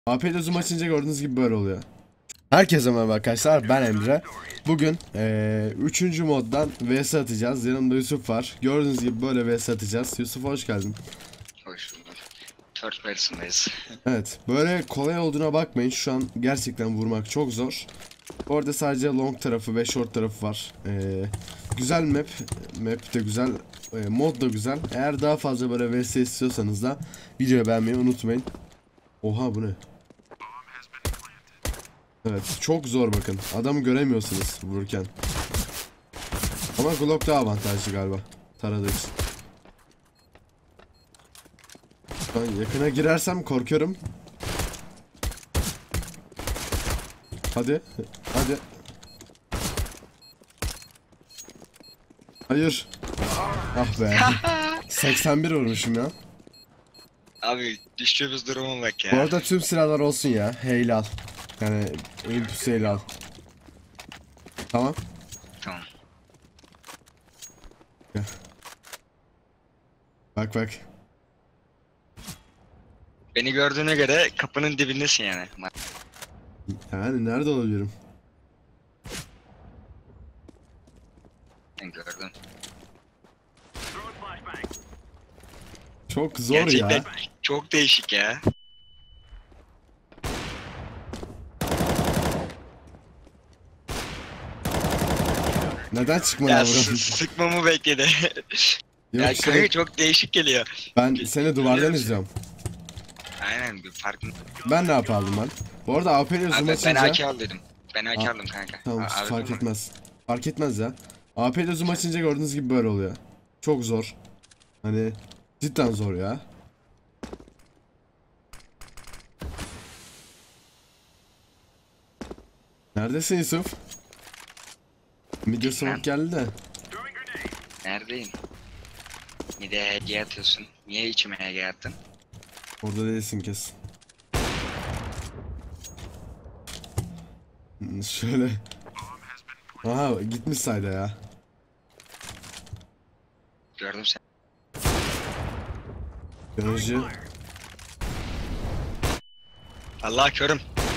AP zoom açınca gördüğünüz gibi böyle oluyor. Herkese merhaba arkadaşlar, ben Emre. Bugün 3. moddan vs atacağız. Yanımda Yusuf var. Gördüğünüz gibi böyle vs atacağız. Yusuf hoş geldin. Hoş bulduk. Third person'dayız. Evet, böyle kolay olduğuna bakmayın. Şu an gerçekten vurmak çok zor. Orada sadece long tarafı ve short tarafı var. Güzel map. Map de güzel. Mod da güzel. Eğer daha fazla böyle vs istiyorsanız da videoyu beğenmeyi unutmayın. Oha, bu ne? Evet, çok zor bakın. Adamı göremiyorsunuz vururken. Ama Glock daha avantajlı galiba. Taradığı için. Ben yakına girersem korkuyorum. Hadi. Hadi. Hayır. Ah be. 81 vurmuşum ya. Abi düştüğümüz duruma bak Bu ya. arada tüm silahlar olsun ya. Heyle al. Yani Olympus heyle al. Tamam. Tamam. Gel. Bak bak. Beni gördüğüne göre kapının dibindesin yani. Yani nerede olabilirim? Ben gördüm. Çok zor Gerçekten ya. çok değişik ya. Neden çıkmadı Ya buranın? sıkmamı bekledi. Yok Ya şey, kanka çok değişik geliyor. ben seni duvardan Görüyorum izliyorum. Aynen bir farklı. Ben ne yapardım ben? Bu arada AP ile zoom Abi ben açınca... AK al dedim. Ben AK Aa, aldım kanka. tamam, Abi fark mi? etmez. Fark etmez ya. AP ile zoom açınca gördüğünüz gibi böyle oluyor. Çok zor. Hani cidden zor ya. Neredesin Yusuf? Midye smoke geldi de. Neredeyim? Bir de hediye atıyorsun. Niye içime hediye attın? Orada değilsin kesin. Şöyle. Aha, gitmiş sayda ya. Gördüm sen. Enerji. Allah körüm.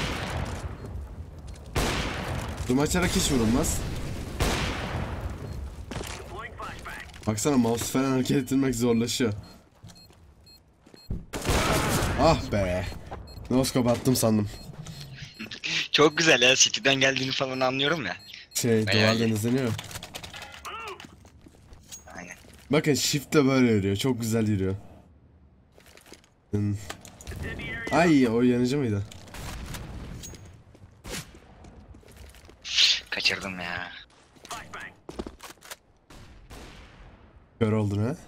Zoom açarak hiç vurulmaz. Baksana, mouse falan hareket ettirmek zorlaşıyor. Ah be. Noskop attım sandım. Çok güzel ya, City'den geldiğini falan anlıyorum ya. Şey, Bayağı duvardan iyi. izleniyor. Aynen. Bakın shift de böyle yürüyor. Çok güzel yürüyor. Ay, o yanıcı mıydı? Kaçırdım ya. Kör oldun ha?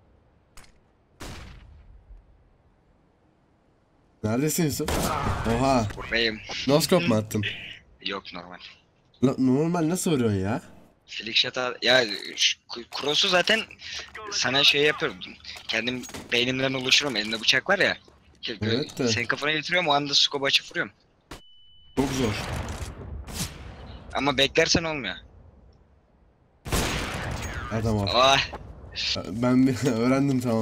Neredesin Yusuf? Oha. Buradayım. Noskop mu attın? Yok, normal. Normal nasıl vuruyorsun ya? Flickshot ya cross'u zaten sana şey yapıyorum. Kendim beynimden oluşturuyorum. Elimde bıçak var ya. Evet de. Senin kafana getiriyorum, o anda scope açıp vuruyorum. Çok zor. Ama beklersen olmuyor. Adam al. Ah, Ben öğrendim, tamam.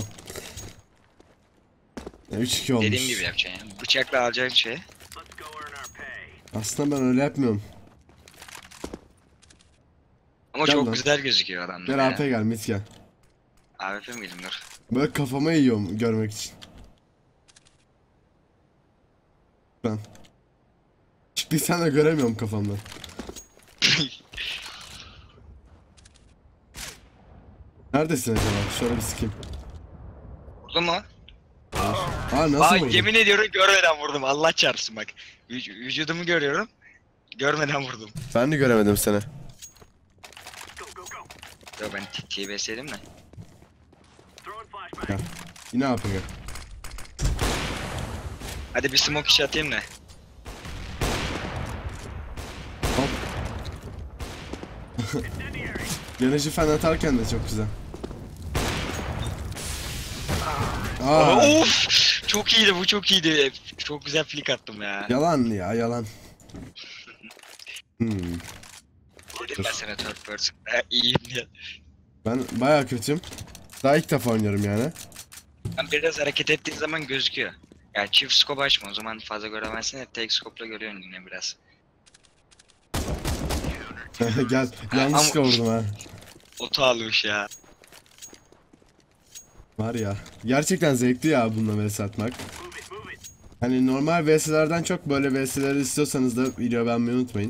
3-2 olmuş. dediğim gibi yapacaksın ya. Bıçakla alacağın şey. Aslında ben öyle yapmıyorum. Ama Gel çok lan. güzel gözüküyor adamlar Gel ya. AP gel, mit gel. AWP mi girdim, dur. Böyle kafama yiyorum görmek için. Ben. Bir sen de göremiyorum kafamdan. Neredesin acaba? Şöyle bir sikeyim. Vurdu mu? Aa, nasıl Aa, vurdun? yemin ediyorum görmeden vurdum. Allah çarpsın bak. Vücudumu görüyorum. Görmeden vurdum. Ben de göremedim seni. Yo, ben TBS'ydim de. Gel. Yine AP gel. Hadi bir smoke işi atayım da. Hop. Yanıcı fen atarken de çok güzel. Aa, Of! Çok iyiydi bu, çok iyiydi. Çok güzel flick attım ya. yalan ya, yalan. Dedim ben sana third person. İyiyim diye. Ben bayağı kötüyüm. Daha ilk defa oynuyorum yani. Ben biraz hareket ettiğin zaman gözüküyor. Ya çift scope açma, o zaman fazla göremezsin de tek scope'la görüyorsun yine biraz. Gel, Ama yanlışlıkla vurdum ha. oto almış ya. Var ya, gerçekten zevkli ya bununla vs atmak. Hani normal vs'lerden çok böyle vs'leri istiyorsanız da video beğenmeyi unutmayın.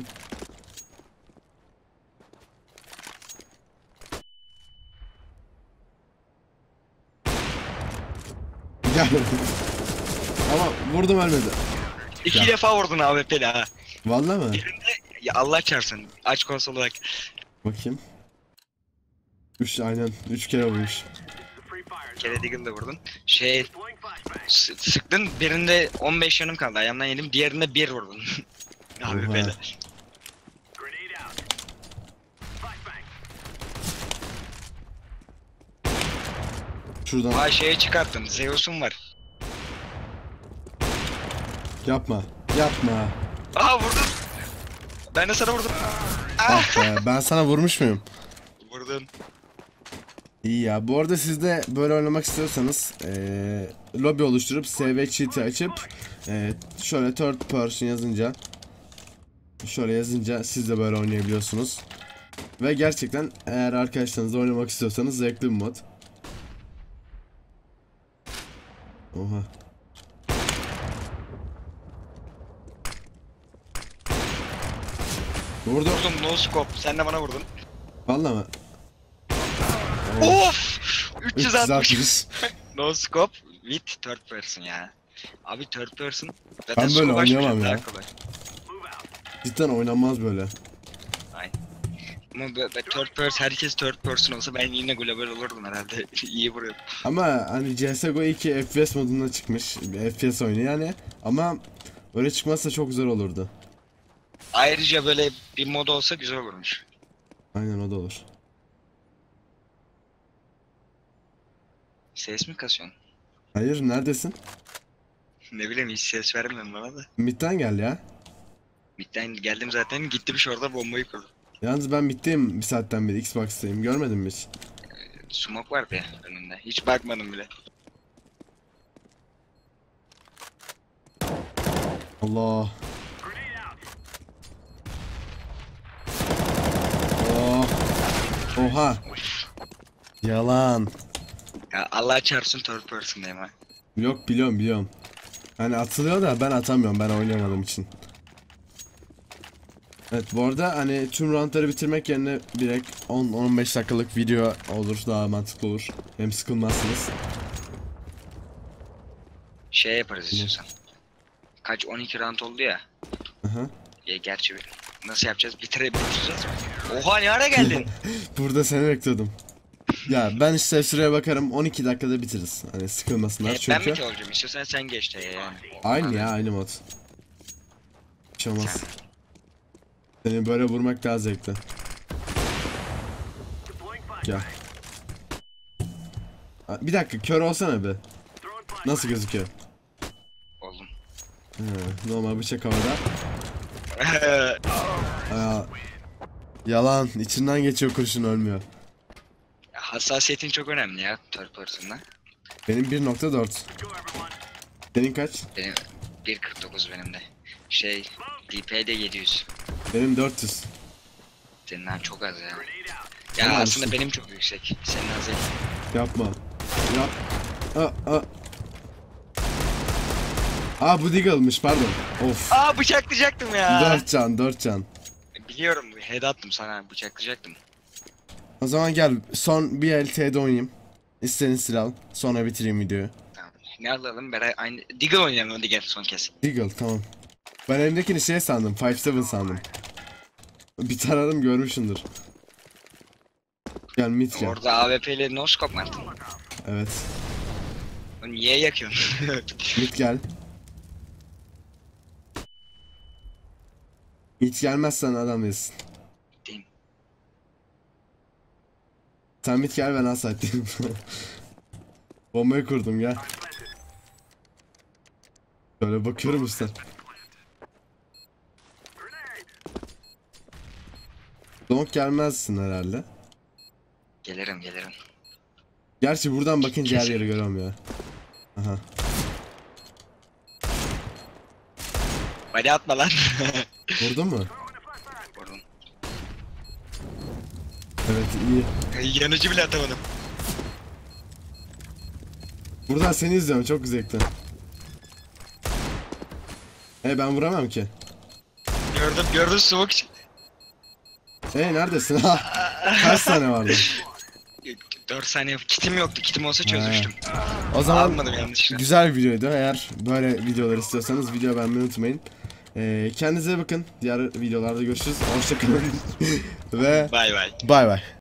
Gel. Ama vurdum ölmedi. İki Ya. defa vurdun AWP'li ha. Vallahi mı? Birinde ya Allah çarpsın. Aç konsol olarak. Bakayım. 3 aynen 3 kere vurmuş. Bir kere Deagle'da vurdun. Şey sıktın, birinde 15 yanım kaldı. Ayağımdan yedim. Diğerinde 1 vurdun. AWP'li. Şuradan Aa şeye çıkarttın. Zeus'un var. yapma. Yapma. Aa vurdun. Ben de sana vurdum. Ah be, ben sana vurmuş muyum? Vurdun. İyi ya. Bu arada siz de böyle oynamak istiyorsanız lobi oluşturup SV cheat'i açıp şöyle third person yazınca siz de böyle oynayabiliyorsunuz. Ve gerçekten eğer arkadaşlarınızla oynamak istiyorsanız zevkli bir mod. Oha. Vurdum. Vurdum no scope. Sen de bana vurdun. Vallahi mı? Of! 360. 360. No scope with third person ya. Abi third person. Zaten Ben böyle scope açmayacağım, oynayamam ya. daha kolay. Cidden oynanmaz böyle. Aynen. Ama third person, herkes third person olsa ben yine global olurdum herhalde. İyi vuruyordum. Ama hani CSGO 2 FPS modunda çıkmış. Bir FPS oyunu yani. Ama öyle çıkmazsa çok güzel olurdu. Ayrıca böyle bir mod olsa güzel olurmuş. Aynen o da olur. Ses mi kasıyorsun? Hayır neredesin? Ne bileyim, hiç ses vermiyorum bana da. Mid'den gel ya. Mid'den geldim zaten, gittim şurada bombayı kurdum. Yalnız ben mid'deyim bir saatten beri Xbox'tayım. Görmedin mi hiç? Smoke vardı ya önünde. Hiç bakmadım bile. Allah. Oh. Oha. Yalan. Ya Allah çarpsın third person'dayım ha. Yok biliyorum. Hani atılıyor da ben atamıyorum, ben oynayamadığım için. Evet bu arada hani tüm roundları bitirmek yerine direkt 10-15 dakikalık video olur, daha mantıklı olur. Hem sıkılmazsınız. Şey yaparız istiyorsan. Kaç 12 round oldu ya. Aha. Ya gerçi nasıl yapacağız? Bitirebiliriz. Oha ne ara geldin? Burada seni bekliyordum. Ya ben işte süreye bakarım, 12 dakikada bitiririz. Hani sıkılmasınlar Ben çünkü. mi ki olacağım? İstiyorsan sen geç de yani. Aynı ya, aynı mod. Bir şey olmaz. Seni böyle vurmak daha zevkli. Gel. Bir dakika, kör olsana be. Nasıl gözüküyor? Oldum. Normal bıçak havada. Aa, yalan, içinden geçiyor kurşun, ölmüyor. Hassasiyetin çok önemli ya third person'da. Benim 1.4. Senin kaç? Benim 1.49 benim de. Şey DP'de 700. Benim 400. Senin çok az ya. Ya Tamam, aslında işte. benim çok yüksek. Senin az değil. Yapma. Yap. Bu Deagle'mış, pardon. Of. Aa bıçaklayacaktım ya. 4 can. Biliyorum, head attım sana, bıçaklayacaktım. O zaman gel son bir LT'de oynayayım. İstediğin silah al. Sonra bitireyim videoyu. Tamam. Ne alalım? Beraber aynı Deagle oynayalım, hadi gel son kez. Deagle, tamam. Ben elimdekini şey sandım. 5.7 sandım. Bir taradım, görmüşsündür. Gel mid gel. Orada AWP ile no scope mu attın? Evet. Onu niye yakıyorsun? Mid gel. Hiç gelmezsen adam yesin. Değil. Sen mid gel, ben asaytayım. Bombayı kurdum, gel. Şöyle bakıyorum üstten. Donk gelmezsin herhalde. Gelirim. Gerçi buradan bakınca her Kesin. yeri görüyorum ya. Aha. Body atma lan. Vurdun mu? Vurdum. Evet iyi. Yanıcı bile atamadım. Buradan seni izliyorum, çok zevkli. Ben vuramam ki. Gördüm smoke için. Neredesin? Kaç tane vardı? 4 saniye kitim yoktu. Kitim olsa çözmüştüm. O zaman Almadım yanlışlıkla. güzel bir videoydu. Eğer böyle videolar istiyorsanız video beğenmeyi unutmayın. Kendinize bakın. Diğer videolarda görüşürüz. Hoşçakalın. Ve Bay bay. bay bay.